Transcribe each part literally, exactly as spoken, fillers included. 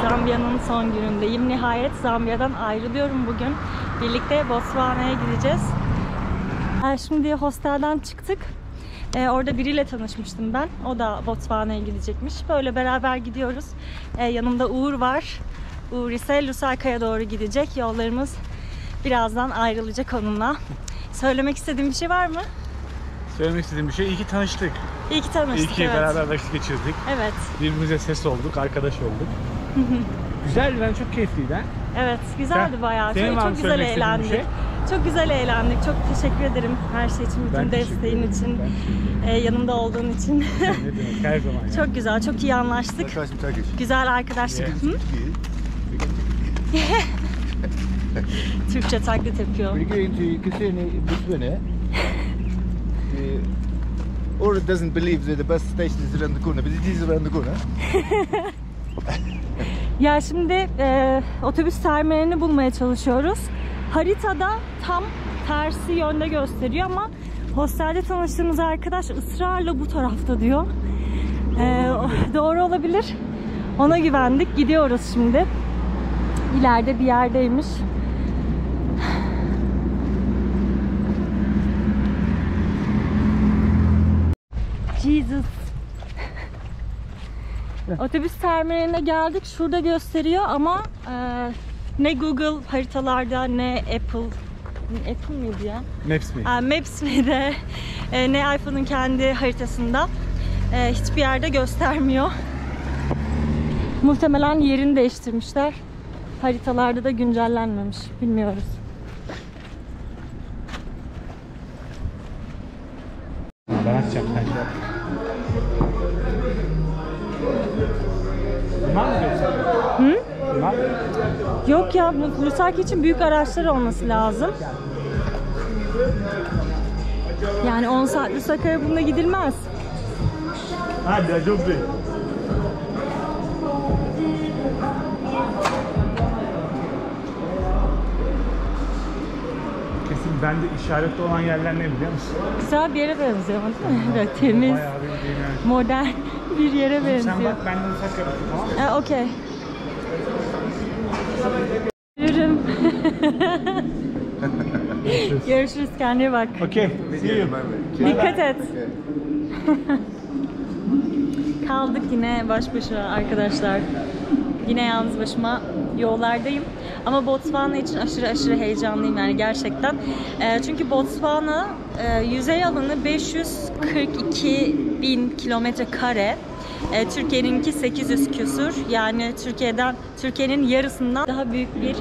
Zambiya'nın son günündeyim. Nihayet Zambiya'dan ayrılıyorum bugün. Birlikte Botswana'ya gideceğiz. Şimdi hostelden çıktık. Ee, orada biriyle tanışmıştım ben. O da Botswana'ya gidecekmiş. Böyle beraber gidiyoruz. Ee, yanımda Uğur var. Uğur ise Lusaka'ya doğru gidecek. Yollarımız birazdan ayrılacak onunla. Söylemek istediğim bir şey var mı? Söylemek istediğim bir şey, iyi ki tanıştık. İyi ki tanıştık, İyi ki evet. beraber vakit geçirdik. Evet. Birbirimize ses olduk, arkadaş olduk. Güzeldi, ben çok keyifliydi ha. Evet, güzeldi Sen, bayağı. Çok, çok güzel eğlendik. Şey? Çok güzel eğlendik. Çok teşekkür ederim her şey için, bütün desteğin için, e, yanımda olduğun için. Ne demek, her zaman yani. Çok güzel, çok iyi anlaştık. Güzel arkadaşlık. Yeah. Türkçe taklit yapıyor. Or it doesn't believe that the bus station is around the corner, but it is around the corner. Ya şimdi e, otobüs terminalini bulmaya çalışıyoruz. Haritada tam tersi yönde gösteriyor ama hostelde tanıştığımız arkadaş ısrarla bu tarafta diyor. E, doğru olabilir. Ona güvendik. Gidiyoruz şimdi. İleride bir yerdeymiş. Jesus. Otobüs terminaline geldik. Şurada gösteriyor ama e, ne Google haritalarda ne Apple Apple mıydı ya? Maps mi? E, Maps miydi? E, ne iPhone'un kendi haritasında e, hiçbir yerde göstermiyor. Muhtemelen yerini değiştirmişler. Haritalarda da güncellenmemiş. Bilmiyoruz. Ben açacağım, sen şey yap. Bunlar mı gösteriyor? Hı? Bunlar? Yok ya, bu Lusaka için büyük araçlar olması lazım. Yani on saat Lusaka'ya bununla gidilmez. Hadi ya, çok büyük. Kesin bende işaretli olan yerler ne biliyor musun? Güzel bir yere benziyor değil mi? Böyle temiz, Bayağı bir yani. modern bir yere benziyor. Sen bak, ben de Lusaka'ya bakayım, tamam mı? Ha, okey. Yürüm. Görüşürüz. Görüşürüz, kendine bak. Okey, see you. Dikkat et. Kaldık yine baş başa arkadaşlar. Yine yalnız başıma yollardayım. Ama Botswana için aşırı aşırı heyecanlıyım yani gerçekten. E, çünkü Botswana e, yüzey alanı beş yüz kırk iki bin kilometre kare. E, Türkiye'ninki sekiz yüz küsur. Yani Türkiye'den Türkiye'nin yarısından daha büyük bir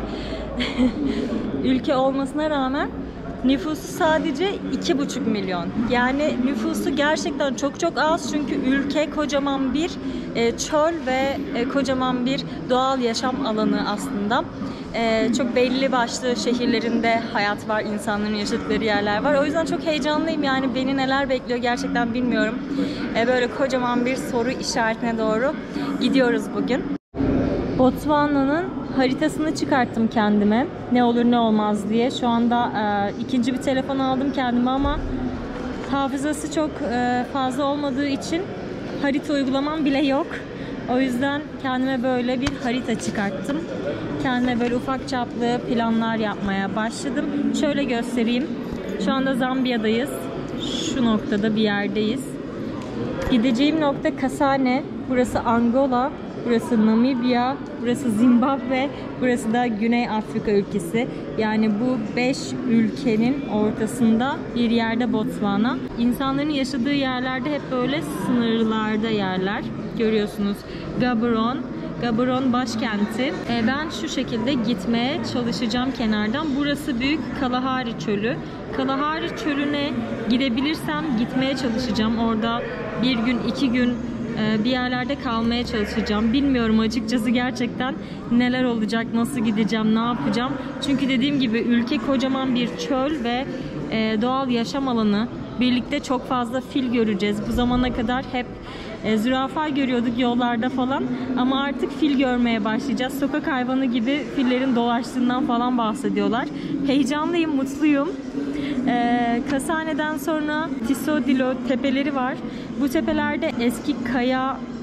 ülke olmasına rağmen nüfusu sadece iki buçuk milyon. Yani nüfusu gerçekten çok çok az çünkü ülke kocaman bir e, çöl ve e, kocaman bir doğal yaşam alanı aslında. E, çok belli başlı şehirlerinde hayat var, insanların yaşadıkları yerler var. O yüzden çok heyecanlıyım yani beni neler bekliyor gerçekten bilmiyorum. E, böyle kocaman bir soru işaretine doğru gidiyoruz bugün. Botswana'nın haritasını çıkarttım kendime. Ne olur ne olmaz diye. Şu anda e, ikinci bir telefon aldım kendime ama hafızası çok e, fazla olmadığı için harita uygulamam bile yok. O yüzden kendime böyle bir harita çıkarttım. Kendime böyle ufak çaplı planlar yapmaya başladım. Şöyle göstereyim. Şu anda Zambiya'dayız. Şu noktada bir yerdeyiz. Gideceğim nokta Kasane. Burası Angola. Burası Namibya, burası Zimbabwe, burası da Güney Afrika ülkesi. Yani bu beş ülkenin ortasında bir yerde Botswana. İnsanların yaşadığı yerlerde hep böyle sınırlarda yerler. Görüyorsunuz Gaborone, Gaborone başkenti. Ben şu şekilde gitmeye çalışacağım kenardan. Burası büyük Kalahari Çölü. Kalahari Çölü'ne gidebilirsem gitmeye çalışacağım. Orada bir gün, iki gün bir yerlerde kalmaya çalışacağım. Bilmiyorum açıkçası gerçekten neler olacak, nasıl gideceğim, ne yapacağım. Çünkü dediğim gibi ülke kocaman bir çöl ve doğal yaşam alanı. Birlikte çok fazla fil göreceğiz. Bu zamana kadar hep zürafa görüyorduk yollarda falan. Ama artık fil görmeye başlayacağız. Sokak hayvanı gibi fillerin dolaştığından falan bahsediyorlar. Heyecanlıyım, mutluyum. Ee, Kasane'den sonra Tisodilo tepeleri var. Bu tepelerde eski kaya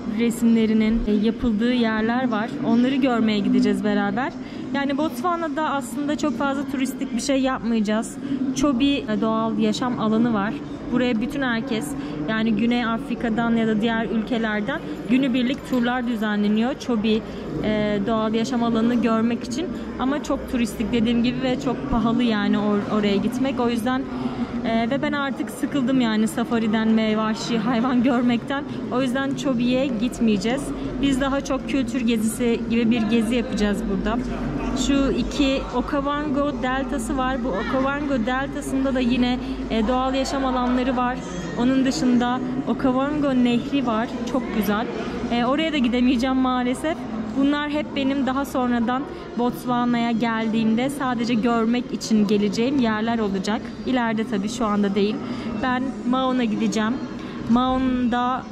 resimlerinin yapıldığı yerler var. Onları görmeye gideceğiz beraber. Yani Botswana'da aslında çok fazla turistik bir şey yapmayacağız. Chobe doğal yaşam alanı var. Buraya bütün herkes, yani Güney Afrika'dan ya da diğer ülkelerden günübirlik turlar düzenleniyor Chobe e, doğal yaşam alanını görmek için. Ama çok turistik dediğim gibi ve çok pahalı yani or- oraya gitmek. O yüzden e, ve ben artık sıkıldım yani safariden ve vahşi hayvan görmekten. O yüzden Chobe'ye gitmeyeceğiz. Biz daha çok kültür gezisi gibi bir gezi yapacağız burada. Şu iki Okavango deltası var. Bu Okavango deltasında da yine e, doğal yaşam alanları var. Onun dışında Okavango nehri var. Çok güzel. E, oraya da gidemeyeceğim maalesef. Bunlar hep benim daha sonradan Botswana'ya geldiğimde sadece görmek için geleceğim yerler olacak. İleride tabii, şu anda değil. Ben Maun'a gideceğim. Maun'da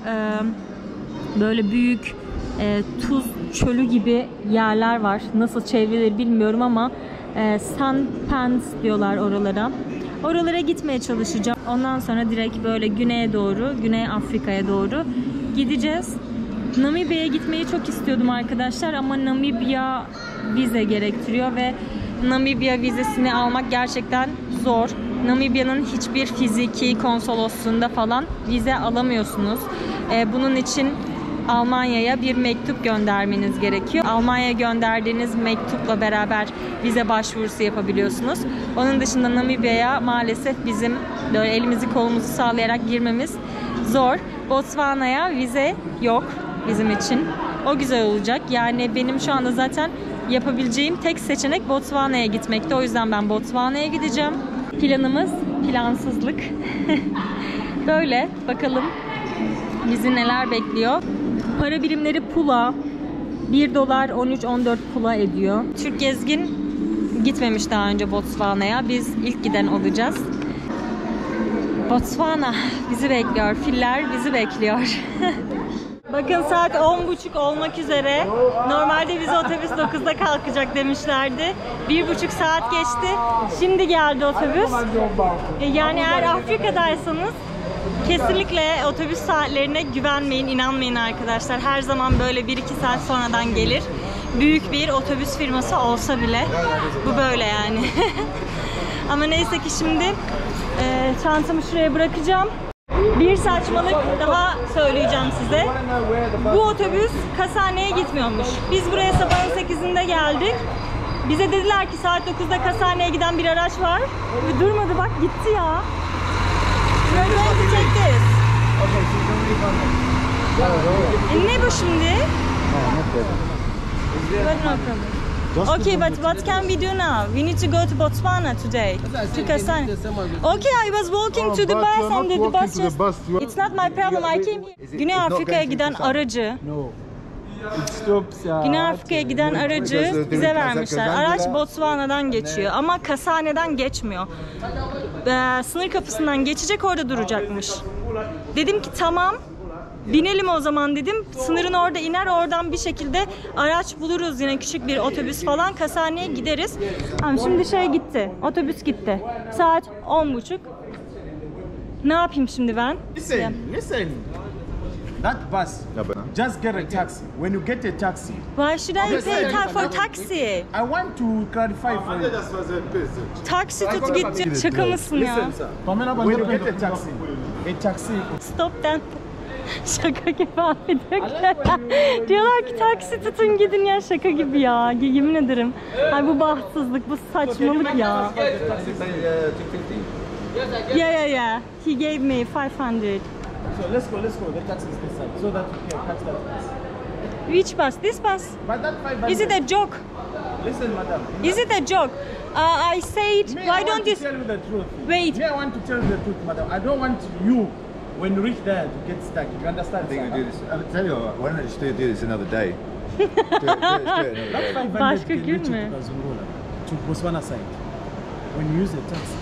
e, böyle büyük e, tuz çölü gibi yerler var. Nasıl çevrilir bilmiyorum ama e, Sandpans diyorlar oralara. Oralara gitmeye çalışacağım. Ondan sonra direkt böyle güneye doğru, Güney Afrika'ya doğru gideceğiz. Namibya'ya gitmeyi çok istiyordum arkadaşlar ama Namibya vize gerektiriyor ve Namibya vizesini almak gerçekten zor. Namibya'nın hiçbir fiziki konsolosluğunda falan vize alamıyorsunuz. Ee, bunun için Almanya'ya bir mektup göndermeniz gerekiyor. Almanya'ya gönderdiğiniz mektupla beraber vize başvurusu yapabiliyorsunuz. Onun dışında Namibya'ya maalesef bizim böyle elimizi kolumuzu sallayarak girmemiz zor. Botswana'ya vize yok bizim için. O güzel olacak. Yani benim şu anda zaten yapabileceğim tek seçenek Botswana'ya gitmekti. O yüzden ben Botswana'ya gideceğim. Planımız plansızlık. Böyle bakalım bizi neler bekliyor. Para birimleri pula. bir dolar on üç on dört pula ediyor. Türk gezgin gitmemiş daha önce Botswana'ya. Biz ilk giden olacağız. Botswana bizi bekliyor. Filler bizi bekliyor. Bakın saat on buçuk olmak üzere. Normalde bize otobüs dokuzda kalkacak demişlerdi. bir buçuk saat geçti. Şimdi geldi otobüs. Yani eğer Afrika'daysanız kesinlikle otobüs saatlerine güvenmeyin, inanmayın arkadaşlar. Her zaman böyle bir iki saat sonradan gelir. Büyük bir otobüs firması olsa bile bu böyle yani. Ama neyse ki şimdi e, çantamı şuraya bırakacağım. Bir saçmalık daha söyleyeceğim size. Bu otobüs Kasane'ye gitmiyormuş. Biz buraya sabahın sekizinde geldik. Bize dediler ki saat dokuzda Kasane'ye giden bir araç var. Ve durmadı, bak gitti ya. We're going to take this. E ne bu şimdi? But no problem. Okay, but what can we do now? We need to go to Botswana today. To Kasane. Okay, I was walking to the bus and the bus just... It's not my problem, I came here. Güney Afrika'ya giden aracı... Güney Afrika'ya giden aracı bize vermişler. Araç Botswana'dan geçiyor ama Kasane'den geçmiyor. Ee, sınır kapısından geçecek, orada duracakmış. Dedim ki tamam, binelim o zaman dedim. Sınırın orada iner, oradan bir şekilde araç buluruz, yine küçük bir otobüs falan, Kasane'ye gideriz. Tamam, şimdi şey gitti, otobüs gitti. Saat on buçuk. Ne yapayım şimdi ben? Listen, listen. That bus, just get a taxi. When you get a taxi, Why should I pay ta for taxi? I want to clarify for you. Taksi tut git. Şaka mısın ya? Listen, sir. When you get a taxi, a taxi. Stop then. Şaka gibi abi. Diyorlar ki taksi tutun gidin ya, şaka gibi ya. Yemin ederim. Ay bu bahtsızlık, bu saçmalık ya. Yeah yeah yeah. He gave me five hundred. So let's go, let's go. The taxi is this side, so that you can catch that bus. Which bus? This bus? But that five hundred. Is it a joke? Listen, madam. Is it a joke? Uh, I said, Me, why I don't want you... to tell you the truth. Wait. Me, I want to tell you the truth, madam. I don't want you, when you reach there, to get stuck. You understand? I think sir? we do this. I'll tell you what, why don't I just do, do this another day? do it, do it, do it another That day. five hundred Başka can gün reach you mü? to Kazungola, to Botswana side. When you use the taxi.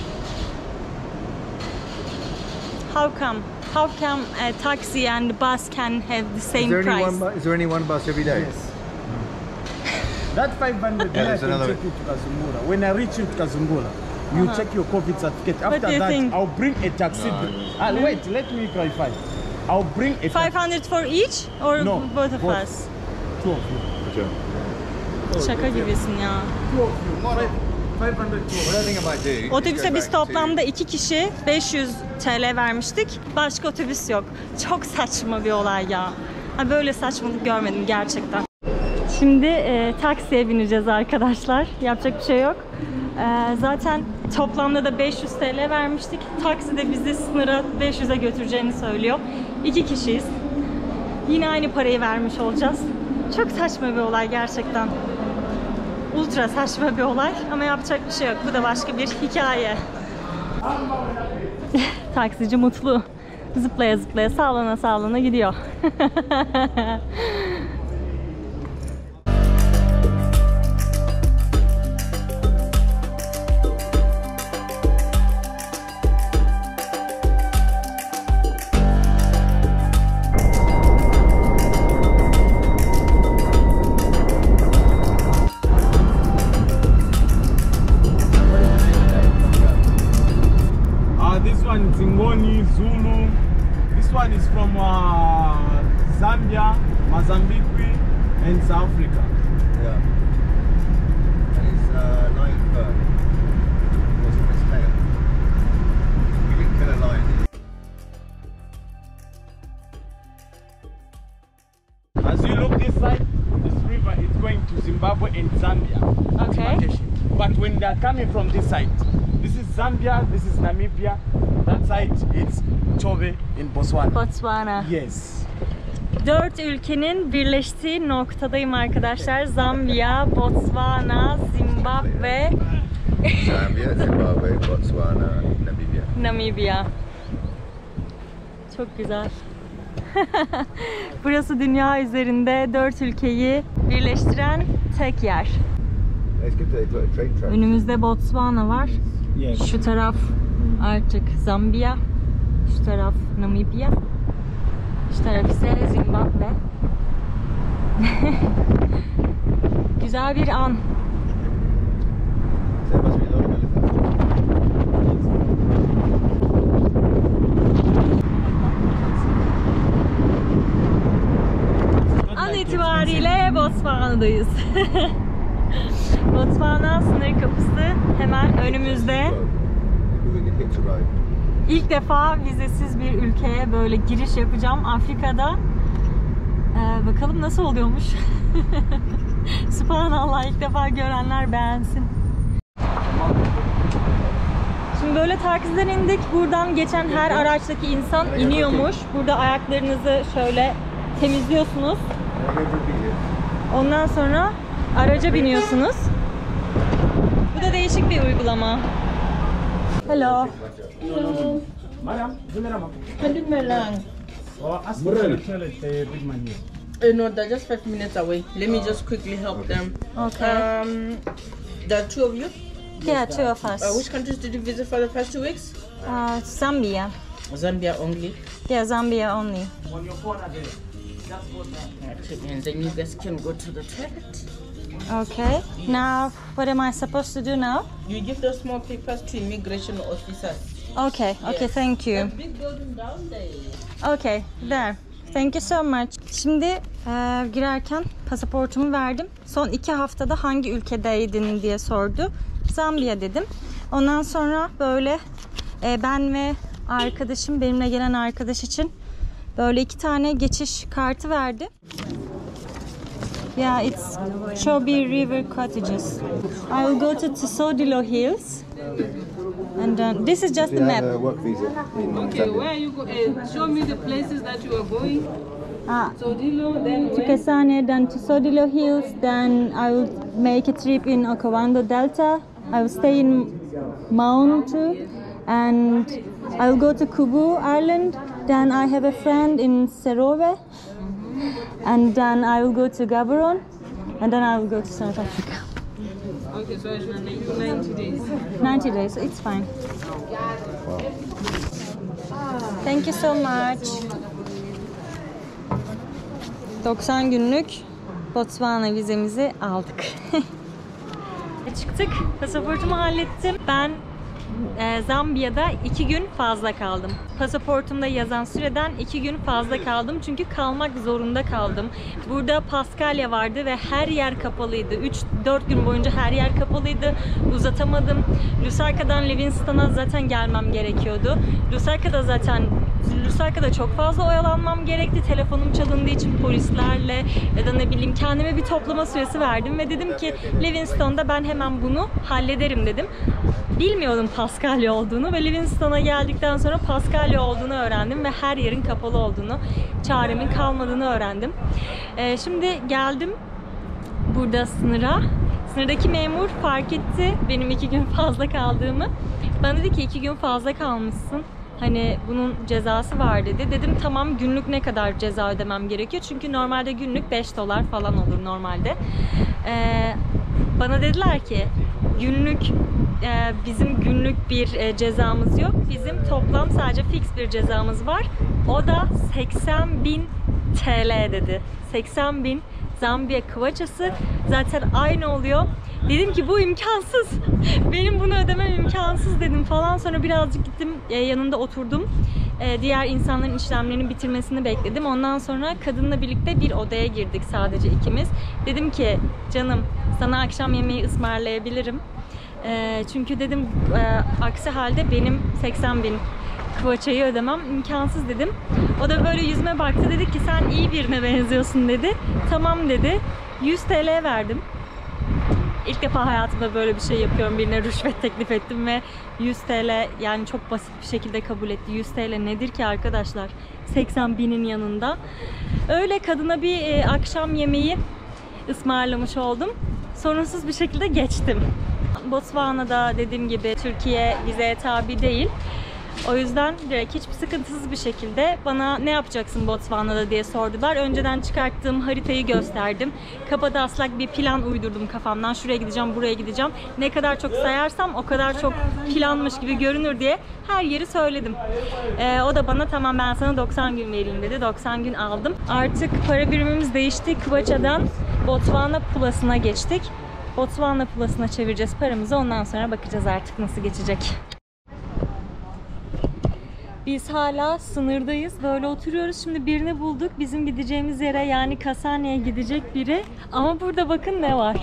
How come? How come a taxi and bus can have the Is same there, price? only one, bu- is there only one bus every day? Yes. That five hundred, Yeah, then I there's can another- take you to Kazungola. When I reach you to Kazungola, you Uh-huh. check your COVID certificate. What do After you that, think? I'll bring a taxi. No, Ah, wait, let me clarify. I'll bring a five hundred for each or No, both of both. us? two of you. Şaka gibisin ya. Two of you. Five, five hundred two. What I think I might do. Otobüse biz toplamda iki kişi beş yüz T L vermiştik. Başka otobüs yok. Çok saçma bir olay ya. Ha, böyle saçmalık görmedim gerçekten. Şimdi e, taksiye bineceğiz arkadaşlar. Yapacak bir şey yok. E, zaten toplamda da beş yüz T L vermiştik. Taksi de bizi sınıra beş yüze götüreceğini söylüyor. İki kişiyiz. Yine aynı parayı vermiş olacağız. Çok saçma bir olay gerçekten. Ultra saçma bir olay ama yapacak bir şey yok. Bu da başka bir hikaye. Taksici mutlu. Zıplaya zıplaya, sağlana sağlana gidiyor. Uh, this one is Ingoni, Zulu. This one is from uh, Zambia, Mozambique, and South Africa. Yeah. And it's uh, lion fur. What's on its tail? You can kill a lion. As you look this side, this river is going to Zimbabwe and Zambia. Okay. But when they are coming from this side, this is Zambia, this is Namibia. That side it's Chobe in Botswana. Botswana. Yes. Dört ülkenin birleştiği noktadayım arkadaşlar. Zambiya, Botswana, Zimbabwe, Zambia, Zimbabwe, Botswana, Namibia. Namibya. Çok güzel. Burası dünya üzerinde dört ülkeyi birleştiren tek yer. It's good that they've got a train track. Önümüzde Botswana var. Yes. Şu taraf artık Zambiya. Şu taraf Namibya. Şu taraf ise Zimbabwe. Güzel bir an. So there must be a lot of elephants. An itibariyle Botswana'dayız. Botswana sınır kapısı hemen önümüzde. Maybe we can hitch a ride. İlk defa vizesiz bir ülkeye böyle giriş yapacağım Afrika'da. Ee, bakalım nasıl oluyormuş. Subhanallah, ilk defa görenler beğensin. Şimdi böyle taksiden indik. Buradan geçen her araçtaki insan iniyormuş. Burada ayaklarınızı şöyle temizliyorsunuz. Ondan sonra araca biniyorsunuz. Bu da değişik bir uygulama. Hello. Madam, Zimerama. Hundred Melang. Oh, ask the toilet, the big man here. Uh, no, they're just five minutes away. Let me just quickly help them. Okay. Um, there are two of you. Yeah, two of us. Uh, which countries did you visit for the past two weeks? Uh, Zambia. Zambia only. Yeah, Zambia only. On your phone there. Just go there. Okay, and then you guys can go to the toilet. Okay. Now, what am I supposed to do now? You give those small papers to immigration officers. Okay. Okay. Yes. Thank you. That big building down there. Okay. There. Thank you so much. Şimdi e, girerken pasaportumu verdim. Son iki haftada hangi ülkedeydin diye sordu. Zambiya dedim. Ondan sonra böyle e, ben ve arkadaşım, benimle gelen arkadaş için böyle iki tane geçiş kartı verdi. Yeah, it's Chobe River Cottages. I will go to Tsodilo Hills. And then this is just the map. work visa in Okay, where are you going? Uh, show me the places that you are going. Ah, So Dilo, then to where? Kesane, then to Sodilo Hills, then I will make a trip in Okavango Delta. I will stay in Maun too, and I will go to Kubu Island. Then I have a friend in Serove, and then I will go to Gaborone, and then I will go to South Africa. Okay, so I should make you ninety days. ninety days, it's fine. Thank you so much. doksan günlük Botswana vizemizi aldık. Çıktık. Pasaportumu hallettim. Ben e, Zambiya'da iki gün fazla kaldım. Pasaportumda yazan süreden iki gün fazla kaldım. Çünkü kalmak zorunda kaldım. Burada Paskalya vardı ve her yer kapalıydı. üç dört gün boyunca her yer kapalıydı. Uzatamadım. Lusaka'dan Livingstone'a zaten gelmem gerekiyordu. Lusaka'da zaten Lusaka'da çok fazla oyalanmam gerekti. Telefonum çalındığı için polislerle ya da ne bileyim kendime bir toplama süresi verdim ve dedim ki Livingstone'da ben hemen bunu hallederim dedim. Bilmiyordum Paskalya olduğunu ve Livingstone'a geldikten sonra Paskalya olduğunu öğrendim ve her yerin kapalı olduğunu, çaremin kalmadığını öğrendim. Ee, şimdi geldim burada sınıra. Sınırdaki memur fark etti benim iki gün fazla kaldığımı. Bana dedi ki iki gün fazla kalmışsın. Hani bunun cezası var dedi. Dedim tamam, günlük ne kadar ceza ödemem gerekiyor? Çünkü normalde günlük beş dolar falan olur normalde. Ee, bana dediler ki günlük e, bizim günlük bir e, cezamız yok. Bizim toplam sadece fix bir cezamız var. O da seksen bin T L dedi. seksen bin Zambiya kvaçası zaten aynı oluyor. Dedim ki bu imkansız. Benim bunu ödemem imkansız dedim falan. Sonra birazcık gittim e, yanında oturdum. E, diğer insanların işlemlerinin bitirmesini bekledim. Ondan sonra kadınla birlikte bir odaya girdik sadece ikimiz. Dedim ki canım sana akşam yemeği ısmarlayabilirim. E, çünkü dedim e, aksi halde benim seksen bin kvaçayı ödemem imkansız dedim. O da böyle yüzüme baktı, dedi ki sen iyi birine benziyorsun dedi. Tamam dedi. yüz T L verdim. İlk defa hayatımda böyle bir şey yapıyorum. Birine rüşvet teklif ettim ve yüz T L, yani çok basit bir şekilde kabul etti. yüz T L nedir ki arkadaşlar? seksen binin yanında. Öyle kadına bir e, akşam yemeği ısmarlamış oldum. Sorunsuz bir şekilde geçtim. Botswana'da dediğim gibi Türkiye vizeye tabi değil. O yüzden direkt hiçbir sıkıntısız bir şekilde bana ne yapacaksın Botswana'da diye sordular. Önceden çıkarttığım haritayı gösterdim. Kabataslak bir plan uydurdum kafamdan. Şuraya gideceğim, buraya gideceğim. Ne kadar çok sayarsam o kadar çok planmış gibi görünür diye her yeri söyledim. Ee, o da bana tamam ben sana doksan gün vereyim dedi. doksan gün aldım. Artık para birimimiz değişti. Kvaça'dan Botswana Plus'ına geçtik. Botswana Plus'ına çevireceğiz paramızı. Ondan sonra bakacağız artık nasıl geçecek. Biz hala sınırdayız. Böyle oturuyoruz. Şimdi birini bulduk. Bizim gideceğimiz yere, yani Kasane'ye gidecek biri. Ama burada bakın ne var.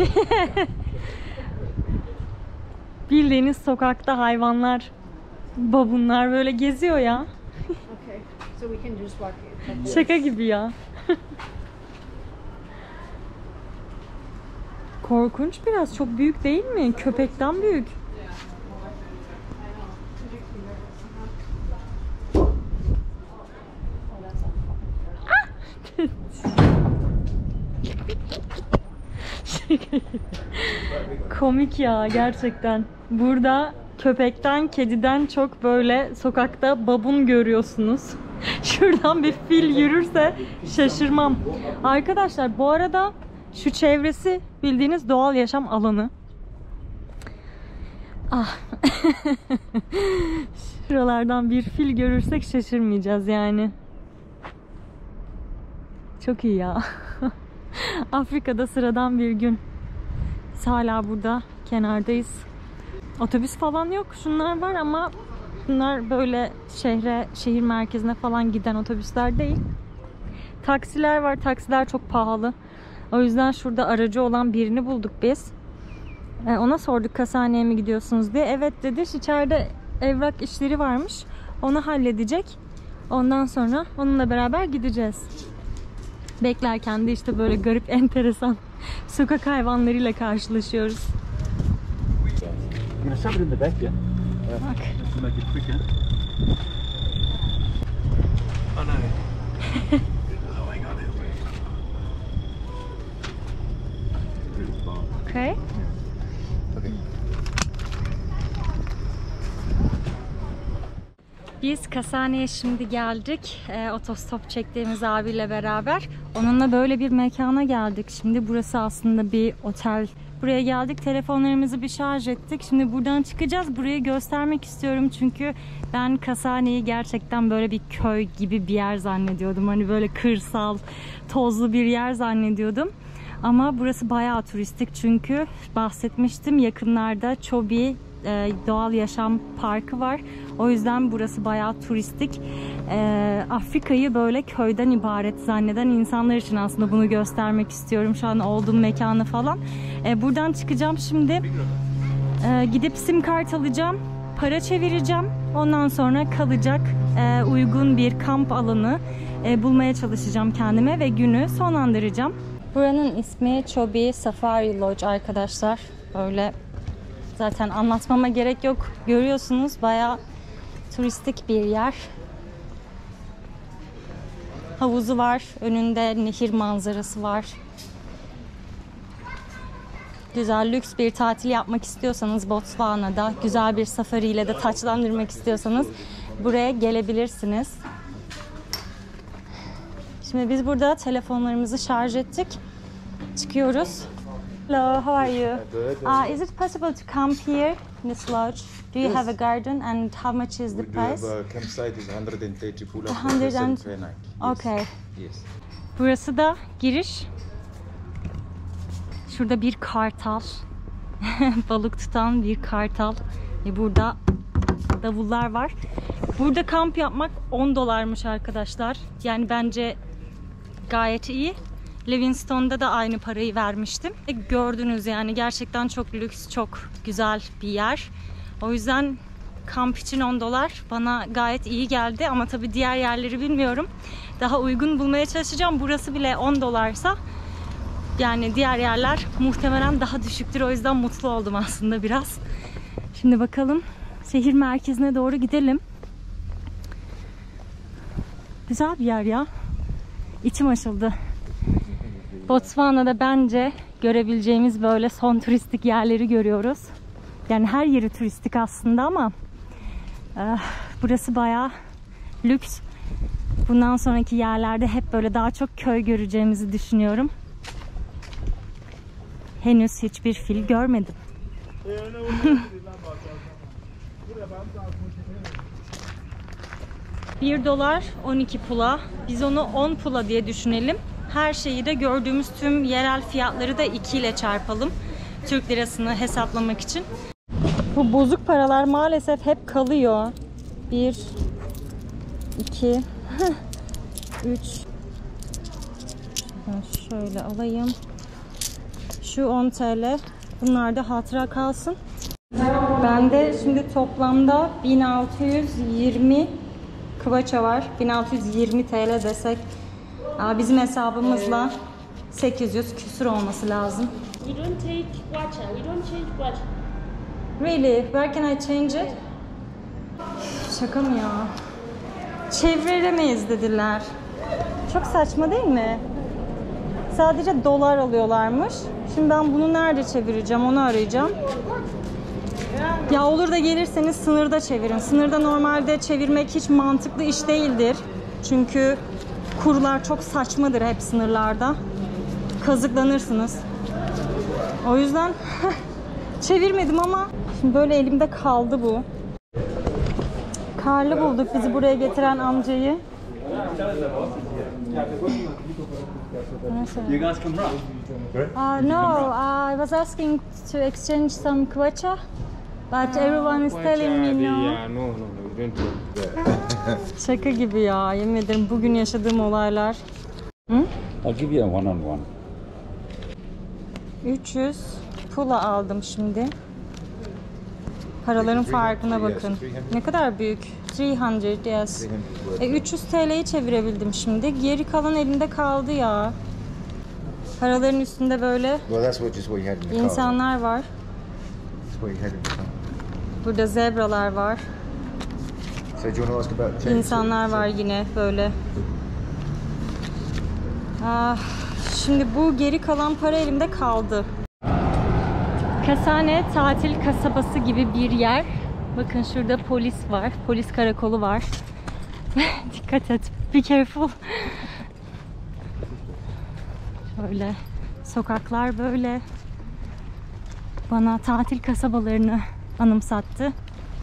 Bildiğiniz sokakta hayvanlar, babunlar böyle geziyor ya. Şaka gibi ya. Korkunç biraz. Çok büyük değil mi? Köpekten büyük. Komik ya gerçekten. Burada köpekten, kediden çok böyle sokakta babun görüyorsunuz. Şuradan bir fil yürürse şaşırmam. Arkadaşlar bu arada şu çevresi bildiğiniz doğal yaşam alanı. Ah. Şuralardan bir fil görürsek şaşırmayacağız yani. Çok iyi ya. Afrika'da sıradan bir gün. Biz hala burada kenardayız. Otobüs falan yok. Şunlar var ama bunlar böyle şehre, şehir merkezine falan giden otobüsler değil. Taksiler var. Taksiler çok pahalı. O yüzden şurada aracı olan birini bulduk biz. Yani ona sorduk Kasane'ye mi gidiyorsunuz diye. Evet dedi. İçeride evrak işleri varmış. Onu halledecek. Ondan sonra onunla beraber gideceğiz. Beklerken de işte böyle garip, enteresan sokak hayvanlarıyla karşılaşıyoruz. Bak. Okay. Biz Kasane'ye şimdi geldik. E, otostop çektiğimiz abiyle beraber. Onunla böyle bir mekana geldik. Şimdi burası aslında bir otel. Buraya geldik. Telefonlarımızı bir şarj ettik. Şimdi buradan çıkacağız. Burayı göstermek istiyorum. Çünkü ben Kasane'yi gerçekten böyle bir köy gibi bir yer zannediyordum. Hani böyle kırsal, tozlu bir yer zannediyordum. Ama burası bayağı turistik çünkü bahsetmiştim yakınlarda Chobe e, doğal yaşam parkı var. O yüzden burası bayağı turistik. E, Afrika'yı böyle köyden ibaret zanneden insanlar için aslında bunu göstermek istiyorum. Şu an olduğum mekanı falan. E, buradan çıkacağım şimdi. E, gidip sim kart alacağım. Para çevireceğim. Ondan sonra kalacak e, uygun bir kamp alanı e, bulmaya çalışacağım kendime ve günü sonlandıracağım. Buranın ismi Chobe Safari Lodge arkadaşlar. Böyle zaten anlatmama gerek yok. Görüyorsunuz bayağı turistik bir yer. Havuzu var. Önünde nehir manzarası var. Güzel, lüks bir tatil yapmak istiyorsanız Botswana'da, güzel bir safari ile de taçlandırmak istiyorsanız buraya gelebilirsiniz. Şimdi biz burada telefonlarımızı şarj ettik. Çıkıyoruz. Hello, how are you? Uh, is it possible to camp here in this lodge? Do you Yes. have a garden and how much is the We do have price? a campsite is one hundred thirty pula one per hundred person and- per night. Yes. Okay. Yes. Burası da giriş. Şurada bir kartal. Balık tutan bir kartal. E burada davullar var. Burada kamp yapmak on dolarmış arkadaşlar. Yani bence gayet iyi. Livingstone'da da aynı parayı vermiştim. E gördünüz yani gerçekten çok lüks, çok güzel bir yer. O yüzden kamp için on dolar bana gayet iyi geldi. Ama tabii diğer yerleri bilmiyorum. Daha uygun bulmaya çalışacağım. Burası bile on dolarsa yani diğer yerler muhtemelen daha düşüktür. O yüzden mutlu oldum aslında biraz. Şimdi bakalım şehir merkezine doğru gidelim. Güzel bir yer ya. İçim açıldı. Botswana'da bence görebileceğimiz böyle son turistik yerleri görüyoruz. Yani her yeri turistik aslında ama e, burası bayağı lüks. Bundan sonraki yerlerde hep böyle daha çok köy göreceğimizi düşünüyorum. Henüz hiçbir fil görmedim. bir dolar on iki pula. Biz onu on pula diye düşünelim. Her şeyi de gördüğümüz tüm yerel fiyatları da iki ile çarpalım. Türk lirasını hesaplamak için. Bu bozuk paralar maalesef hep kalıyor. bir, iki, üç. Şöyle alayım. Şu on TL. Bunlar da hatıra kalsın. Bende şimdi toplamda bin altı yüz yirmi kvacha var. bin altı yüz yirmi TL desek bizim hesabımızla sekiz yüz küsur olması lazım. We don't take kwacha. We don't change kwacha. Really? Where can I change it? Şaka mı ya? Çeviremeyiz dediler. Çok saçma değil mi? Sadece dolar alıyorlarmış. Şimdi ben bunu nerede çevireceğim? Onu arayacağım. Ya olur da gelirseniz sınırda çevirin. Sınırda normalde çevirmek hiç mantıklı iş değildir. Çünkü kurlar çok saçmadır hep sınırlarda. Kazıklanırsınız. O yüzden çevirmedim ama şimdi böyle elimde kaldı bu. Karlı bulduk bizi buraya getiren amcayı. You guys come round? Uh, no, uh, I was asking to exchange some kwacha, but everyone is telling me no. Yeah, no, no, no, we don't do that. Şaka gibi ya, yemin ederim bugün yaşadığım olaylar. Hı? I'll give you a one on one. üç yüz pula aldım şimdi. Paraların farkına bakın. Ne kadar büyük. üç yüz, yes. E, üç yüz TL'yi çevirebildim şimdi. Geri kalan elimde kaldı ya. Paraların üstünde böyle Well, that's what just what you had in the car. insanlar var. That's what you had in the car. Burada zebralar var. So do you want to ask about change? İnsanlar var yine böyle. Ah, şimdi bu geri kalan para elimde kaldı. Kasane tatil kasabası gibi bir yer. Bakın şurada polis var. Polis karakolu var. Dikkat et. Be careful. Şöyle sokaklar böyle. Bana tatil kasabalarını anımsattı.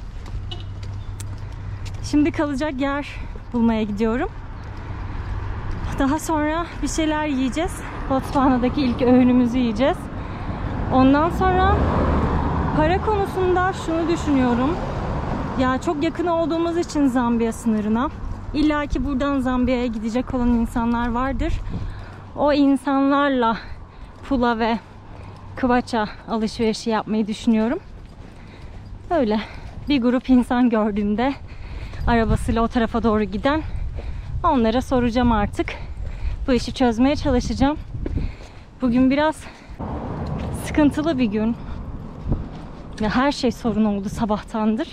Şimdi kalacak yer bulmaya gidiyorum. Daha sonra bir şeyler yiyeceğiz. Botswana'daki ilk öğünümüzü yiyeceğiz. Ondan sonra Para konusunda şunu düşünüyorum. Ya çok yakın olduğumuz için Zambiya sınırına. İlla ki buradan Zambiya'ya gidecek olan insanlar vardır. O insanlarla pula ve kıvaça alışverişi yapmayı düşünüyorum. Öyle bir grup insan gördüğümde arabasıyla o tarafa doğru giden, onlara soracağım artık. Bu işi çözmeye çalışacağım. Bugün biraz sıkıntılı bir gün. Ya her şey sorun oldu sabahtandır.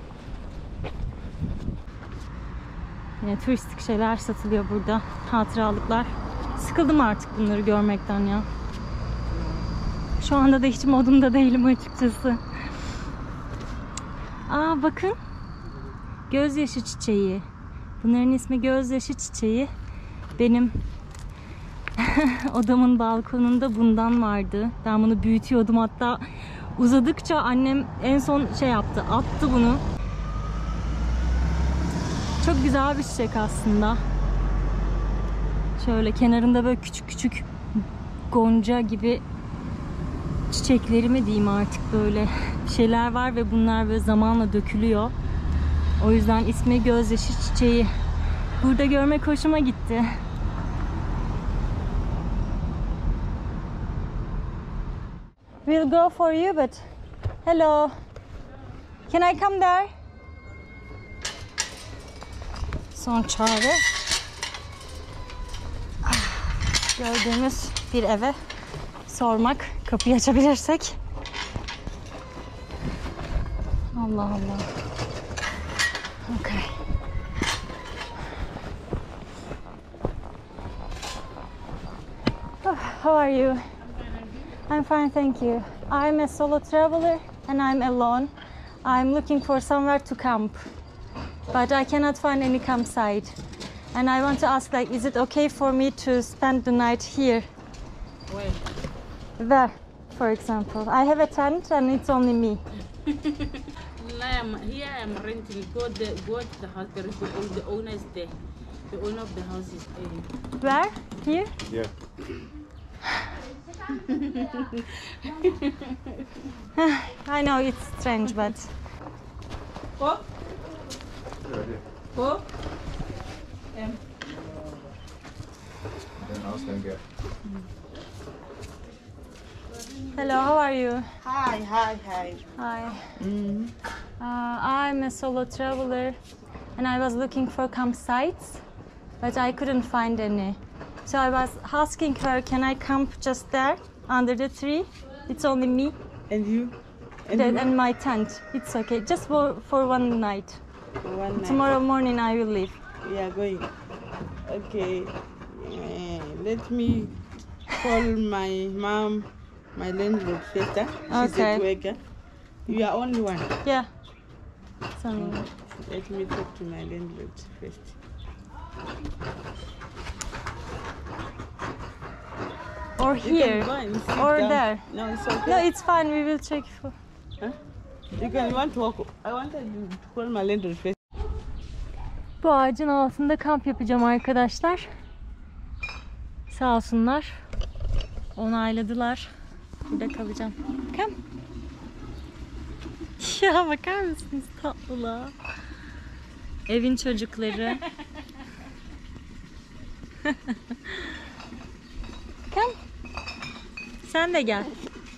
Yine turistik şeyler satılıyor burada. Hatıralıklar. Sıkıldım artık bunları görmekten ya. Şu anda da hiç modumda değilim açıkçası. Aa bakın. Gözyaşı çiçeği. Bunların ismi gözyaşı çiçeği. Benim odamın balkonunda bundan vardı. Ben bunu büyütüyordum, hatta uzadıkça annem en son şey yaptı, attı bunu. Çok güzel bir çiçek aslında. Şöyle kenarında böyle küçük küçük gonca gibi çiçekleri mi diyeyim artık, böyle şeyler var ve bunlar böyle zamanla dökülüyor. O yüzden ismi gözyaşı çiçeği. Burada görmek hoşuma gitti. We'll go for you, but hello. Can I come there? Son çare. Gördüğümüz bir eve sormak, kapıyı açabilirsek. Allah Allah. Okay. Oh, how are you? I'm fine, thank you. I'm a solo traveler and I'm alone. I'm looking for somewhere to camp, but I cannot find any campsite. And I want to ask, like, is it okay for me to spend the night here? Where? There, for example. I have a tent and it's only me. I'm, here I'm renting. Go, the, go to the house. There is the, the owner is there. The owner of the house is there. Where? Here? Yeah. I know it's strange, but Go. Go. Um, Then house then get. hello, how are you? hi, hi, hi. Hi. Mm. Uh, I'm a solo traveler and I was looking for campsites, but I couldn't find any. So I was asking her, can I camp just there under the tree? It's only me And you? And and, you? and my tent. It's okay, just for, for one night. One night. Tomorrow morning I will leave. We are going. Okay. Uh, let me call my mom, my landlord first. Huh? She's Okay. at work. Huh? You are only one. Yeah. So, Let me talk to my landlord first. or You here, can go and sit or down. there. No, it's okay. No, it's fine. We will check for. You can. You want to walk? I wanted you to call my landlord first. Bu ağacın altında kamp yapacağım arkadaşlar. Sağ olsunlar. Onayladılar. Burada kalacağım. Come. Ya bakar mısınız tatlılığa? Evin çocukları. Come. Sen de gel.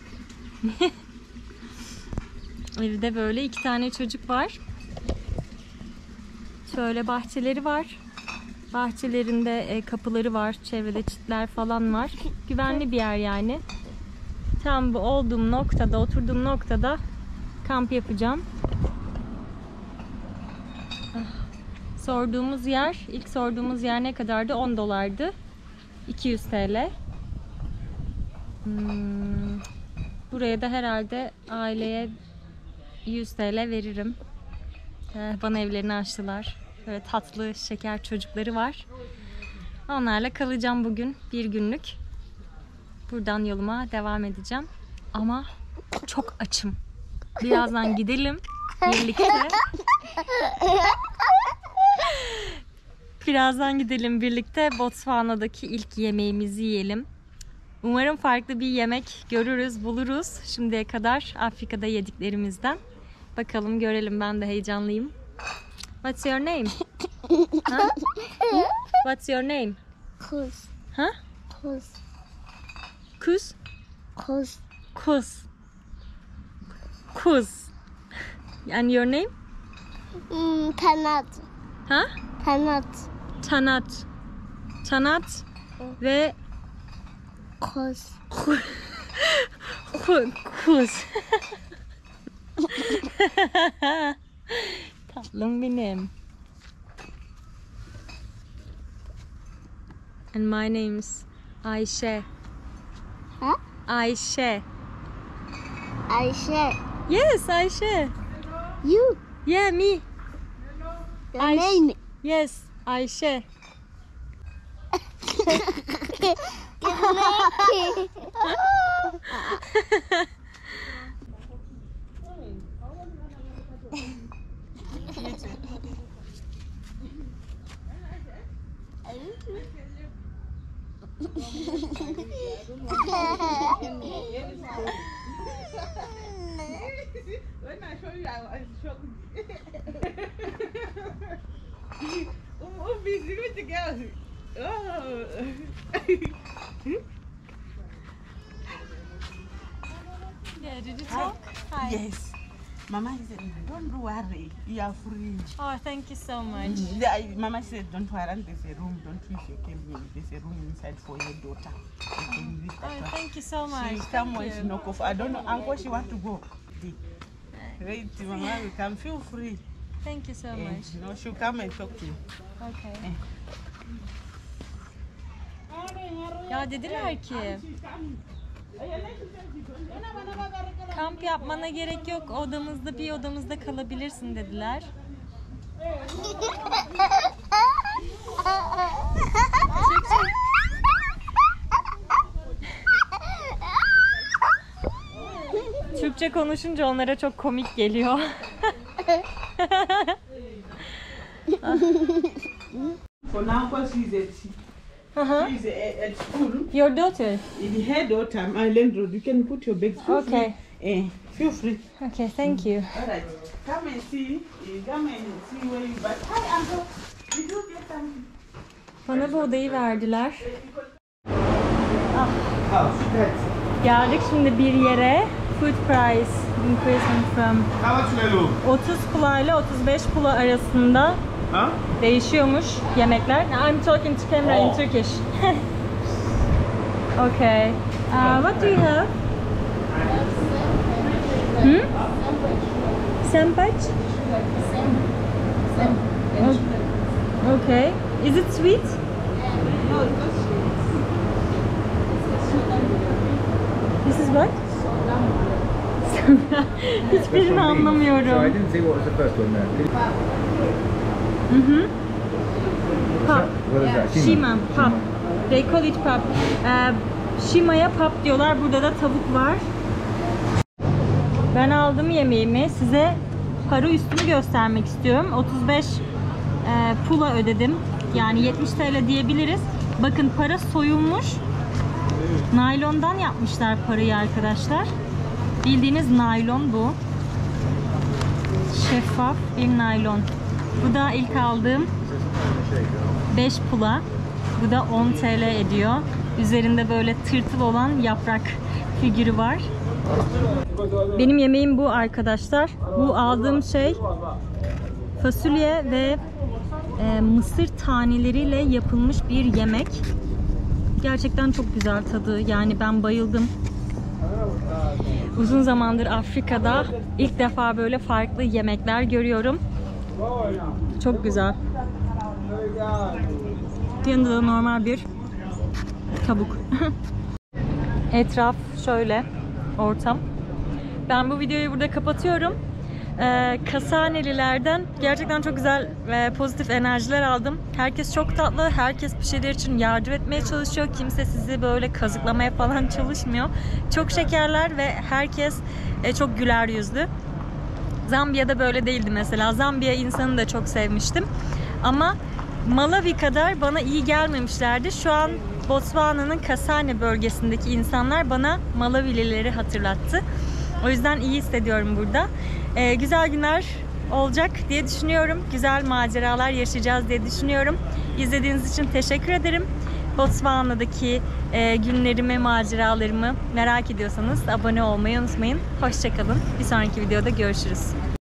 Evde böyle iki tane çocuk var. Şöyle bahçeleri var. Bahçelerinde e, kapıları var. Çevrede çitler falan var. Güvenli bir yer yani. Tam bu olduğum noktada, oturduğum noktada kamp yapacağım. Sorduğumuz yer, ilk sorduğumuz yer ne kadardı? on dolardı. iki yüz TL. Hmm, buraya da herhalde aileye yüz TL veririm. Ee, bana evlerini açtılar. Böyle tatlı, şeker çocukları var. Onlarla kalacağım bugün. Bir günlük. Buradan yoluma devam edeceğim. Ama çok açım. Birazdan gidelim birlikte. Birazdan gidelim birlikte Botswana'daki ilk yemeğimizi yiyelim. Umarım farklı bir yemek görürüz, buluruz. Şimdiye kadar Afrika'da yediklerimizden. Bakalım, görelim. Ben de heyecanlıyım. What's your name? Huh? What's your name? Kuz. Huh? Kuz. Kuz? Kuz. Kuz. Kuz. And your name? Hmm, Tanat. Huh? Tanat. Tanat. Tanat ve Kuz. Ku- Kuz. Tatlım benim. And my name's Ayşe. Huh? Ayşe. Ayşe. Yes, Ayşe. You. Yeah, me. Your Ayşe. name. Yes, Ayşe. When I show you, I was shocked. Um, um, busy with the girls. Oh. Yeah, did you talk? Hi. Yes. Mama said, don't worry, you are free. Oh, thank you so much. Mm, the- Mama said, don't worry, there's a room. Don't wish you came in. There's a room inside for your daughter. You can visit Oh, her. thank you so much. She Thank come when you. she knock off. I don't know, Uncle, she want to go. Wait, Mama, we can feel free. Thank you so Eh, much. you know, she'll come and talk to you. Okay. Eh. Ya dediler ki kamp yapmana gerek yok, odamızda bir odamızda kalabilirsin dediler. Türkçe konuşunca onlara çok komik geliyor. For now, because she's at, Uh-huh. she's at, at school, Your daughter. in her daughter, my landlord, you can put your bags. Feel Okay. Free. Eh, feel free. Okay, thank you. All right. Come and see. eh, Come and see where you. But hi, Uncle. Did you get something? Bana bu odayı verdiler. Ah, Oh, that's. geldik şimdi bir yere. Food price increasing from How much Lelu? otuz pula ile otuz beş pula arasında Huh? değişiyormuş yemekler. I'm talking to camera in Oh. Turkish. Okay. Uh, what do you have? Hmm? Sempaç? Okay. Is it sweet? This is what? Hiçbirini anlamıyorum. didn't see what was the first one there. Mhm. Pap. What is that? Shima. Pap. They call it pap. Ee, Shima'ya pap diyorlar. Burada da tavuk var. Ben aldım yemeğimi. Size para üstünü göstermek istiyorum. otuz beş e, pula ödedim. Yani yetmiş TL diyebiliriz. Bakın para soyulmuş. Naylondan yapmışlar parayı arkadaşlar. Bildiğiniz naylon bu. Şeffaf bir naylon. Bu da ilk aldığım beş pula. Bu da on TL ediyor. Üzerinde böyle tırtıl olan yaprak figürü var. Benim yemeğim bu arkadaşlar. Bu aldığım şey fasulye ve e, mısır taneleriyle yapılmış bir yemek. Gerçekten çok güzel tadı. Yani ben bayıldım. Uzun zamandır Afrika'da ilk defa böyle farklı yemekler görüyorum. Çok güzel. Yanında da normal bir tavuk. Etraf şöyle, ortam. Ben bu videoyu burada kapatıyorum. Ee, Kasanelilerden gerçekten çok güzel ve pozitif enerjiler aldım. Herkes çok tatlı, herkes bir şeyler için yardım etmeye çalışıyor. Kimse sizi böyle kazıklamaya falan çalışmıyor. Çok şekerler ve herkes e, çok güler yüzlü. Zambiya'da böyle değildi mesela. Zambiya insanını da çok sevmiştim. Ama Malawi kadar bana iyi gelmemişlerdi. Şu an Botswana'nın Kasane bölgesindeki insanlar bana Malawilileri hatırlattı. O yüzden iyi hissediyorum burada. Ee, güzel günler olacak diye düşünüyorum. Güzel maceralar yaşayacağız diye düşünüyorum. İzlediğiniz için teşekkür ederim. Botswana'daki e, günlerimi, maceralarımı merak ediyorsanız abone olmayı unutmayın. Hoşça kalın. Bir sonraki videoda görüşürüz.